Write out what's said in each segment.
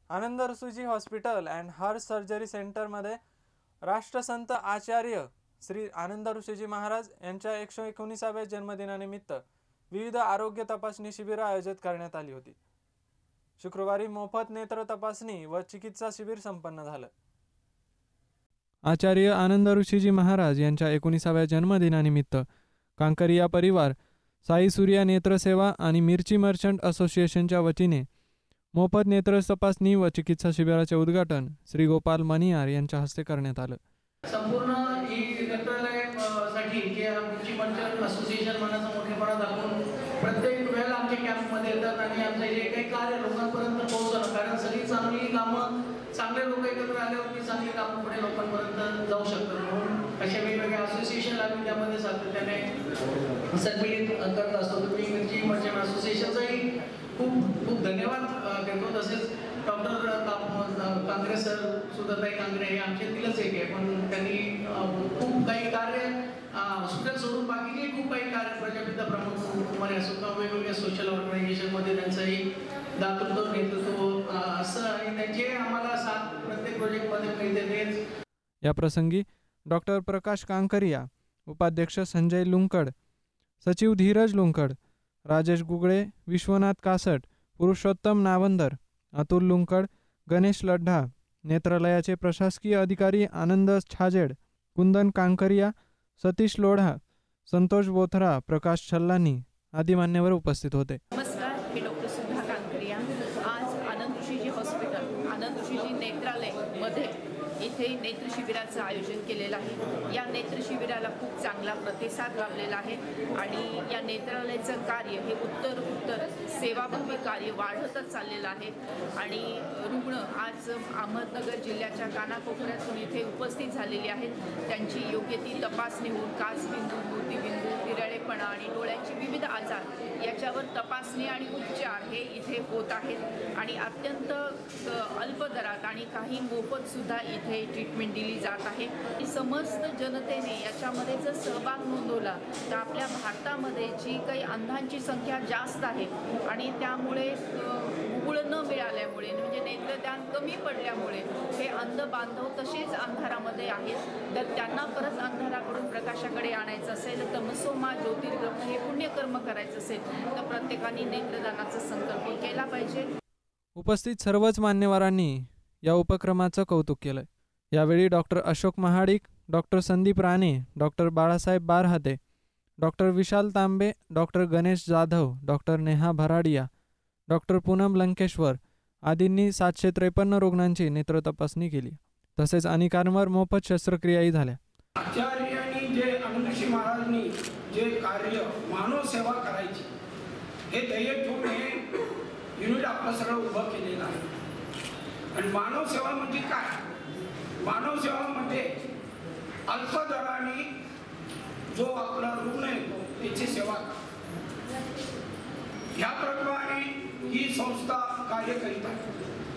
Anand Rishiji hospital and heart surgery सेंटरमध्ये राष्ट्रसंत आचार्य श्री आनंद ऋषीजी महाराज यांच्या 119व्या जन्मदिनानिमित्त विविध आरोग्य तपासणी शिबिर आयोजित करण्यात आली होती। शुक्रवारी मोफत नेत्र तपासणी व चिकित्सा शिबिर संपन्न झालं। आचार्य आनंद ऋषीजी महाराज यांच्या 19व्या जन्मदिनानिमित्त कांकरिया परिवार, साई सूर्या नेत्र सेवा आणि मिरची मर्चंट असोसिएशनच्या वतीने मोफत नेत्र तपासणी व चिकित्सा शिबिराचे उद्घाटन श्री गोपाल मनियार यांच्या हस्ते करण्यात आलं। संपूर्ण ही नेत्रालयासाठी जे मिरची मर्चंट असोसिएशन मनाचा मोठेपणा दाखवून प्रत्येक वेळेला आमच्या कॅम्पमध्ये येतात आणि आमचे जे काही कार्य लोकांपर्यंत पोहोचवणं, कारण सगळी चांगली कामं चांगले लोक एकत्र आल्यावरती चांगली कामं पुढे लोकांपर्यंत जाऊ शकतात। म्हणून अशा वेगवेगळ्या असोसिएशन आम्ही त्यामध्ये सातत्याने संमिलित करत असतो। तुम्ही मिरची मर्चंट असोसिएशनचाही खूप खूप धन्यवाद देतो। तसेच डॉक्टर कांगरे सर, सुधाताई कांगरे हे आमच्यातीलच एक आहे, पण त्यांनी खूप काही कार्य हॉस्पिटल सोडून बाकीचे खूप काही कार्य प्रजापिता प्रमुख कुमार असो किंवा वेगवेगळ्या सोशल ऑर्गनायझेशनमध्ये त्यांचंही दातृत्व नेतृत्व असं आणि त्यांचे आम्हाला साथ प्रत्येक प्रोजेक्टमध्ये मिळते। या प्रसंगी डॉक्टर प्रकाश कांकरिया, उपाध्यक्ष संजय लुंकड, सचिव धीरज लुंकड, राजेश गुगळे, विश्वनाथ कासट, पुरुषोत्तम नावंदर, अतुल लुंकड, गणेश लड्ढा, नेत्रालयाचे प्रशासकीय अधिकारी आनंद छाजेड, कुंदन कांकरिया, सतीश लोढा, संतोष बोथरा, प्रकाश छल्लानी आदी मान्यवर उपस्थित होते। नमस्कार, मी डॉक्टर सुधा कांकरिया। आज आनंद ऋषीजी हॉस्पिटल, आनंद ऋषीजी नेत्रालय मध्ये इथे नेत्र शिबिराचं आयोजन केलेलं आहे। या नेत्र शिबिराला खूप चांगला प्रतिसाद लाभलेला आहे आणि या नेत्रालयाचं कार्य हे उत्तर सेवाभावी कार्य वाढतच चाललेलं आहे आणि रुग्ण आज अहमदनगर जिल्ह्याच्या कानाकोपऱ्यातून इथे उपस्थित झालेली आहेत। त्यांची योग्य ती तपासणी होऊन काचबिंदू, मोतीबिंदू, तिरळेपणा आणि डोळ्यांचे विविध आजार याच्यावर तपासणी आणि उपचार हे इथे होत आहेत आणि अत्यंत अल्प दरात आणि काही मोफत सुद्धा इथे ट्रीटमेंट दिली जात आहे। समस्त जनतेने याच्यामध्ये जर सहभाग नोंदवला तर आपल्या भारतामध्ये जी काही अंधांची संख्या जास्त आहे आणि त्यामुळे उघड न मिळाल्यामुळे म्हणजे नेत्रदान कमी पडल्यामुळे हे अंध बांधव तसेच अंधारामध्ये आहेत। तर त्यांना परत अंधाराकडून प्रकाशाकडे आणायचं असेल, तमसोमा ज्योतिर्गमन हे पुण्यकर्म करायचं असेल तर प्रत्येकाने नेत्रदानाचा संकल्प केला पाहिजे। उपस्थित सर्वच मान्यवरांनी या उपक्रमाचं कौतुक केलं। यावेळी doctor Ashok Mahadik, doctor Sandeep Rane, doctor Balasaheb Barhate, doctor Vishal Tambe, doctor Ganesh Jadhav, doctor Neha Bharadia, doctor Poonam Lankeshwar आदींनी 753 रुग्णांची नेत्र तपासणी केली। तसेच अनेकांवर मोफत शस्त्रक्रियाही झाल्या। आचार्यांनी जे आनंद ऋषी महाराजांनी जे कार्य मानव सेवा करायची हे ध्येय ठेवून हे युनिट आपलं सगळं उभं केलेलं आहे। आणि मानव सेवा म्हणजे काय? मानव सेवा म्हणजे अल्प दराने जो आपला रुग्ण येतो त्याची सेवा ह्या प्रकारे ही संस्था कार्य करीत आहे।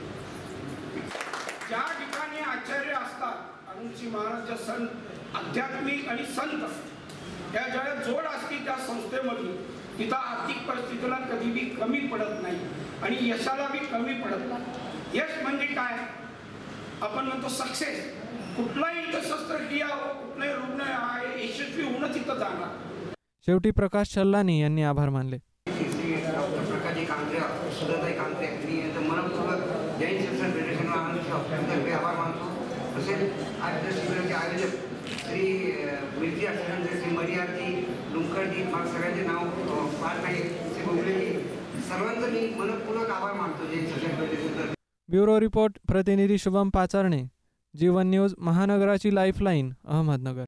ज्या ठिकाणी आचार्य असतात आनंदजी महाराज संत आध्यात्मिक आणि संत या ज्या जोड असते त्या संस्थेमध्ये तिथं आर्थिक परिस्थितीला कधी बी कमी पडत नाही आणि यशाला बी कमी पडत नाही। यश म्हणजे काय? आपण म्हणतो सक्सेस। कुठलाही शस्त्रक्रिया कुठलाही रुग्ण आहे यशस्वी होणं तिथं जाणार। शेवटी प्रकाश छल्लानी यांनी आभार मानले। डॉक्टर प्रकाश कांगरे, सुधाताई कांगरे यांनी मनपूर्वक जैन शिक्षण फेडरेशन हॉस्पिटलतर्फे आभार मानतो। तसेच आज शिबिराचे आयोजक श्री मिरची असोसिएशन, श्री मरियाजी, लुंकडजी, मला सगळ्यांचे नाव पाठ नाही, श्री गुगलेजी, सर्वांचं मी मनपूर्वक आभार मानतो जैन शिक्षण फेडरेशन। ब्युरो रिपोर्ट प्रतिनिधी शुभम पाचारणे, जीवन न्यूज, महानगराची लाईफलाईन, अहमदनगर।